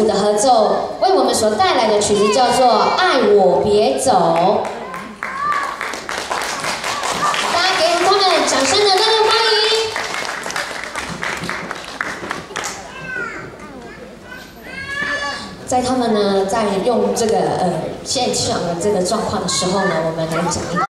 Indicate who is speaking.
Speaker 1: 鼓的合奏为我们所带来的曲子叫做《爱我别走》。大家给他们掌声的热烈欢迎！在他们呢在用这个现场的这个状况的时候呢，我们来讲一。